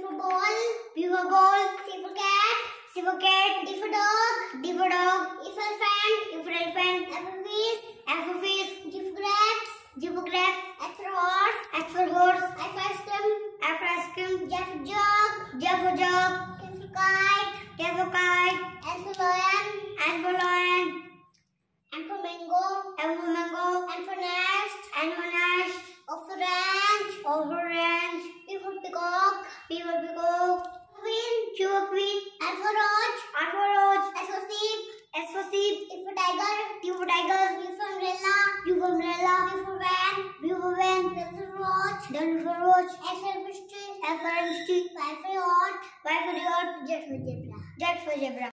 for ball. B for ball. C for cat. C for cat. D for dog. D for dog. E for elephant. E for elephant. F for fish. F for fish. G for grapes. G for grapes. H for horse. H for horse. I for ice cream. I for ice cream. J for jug. J for jug. K for kite. K for kite. L for lion. L for lion. M for mango. M for mango. N for nest. N for nest. O for ranch. O for ranch. P for peacock. P for peacock. Queen. Q for queen. R for roach. R for roach. S for sheep. S for sheep. T for tiger. T for tiger. U for umbrella. U for umbrella. V for van. V for van. W for watch. W for watch. X for mystery. X for mystery. Y for yacht. Y for yacht. Z for zebra. Z for zebra.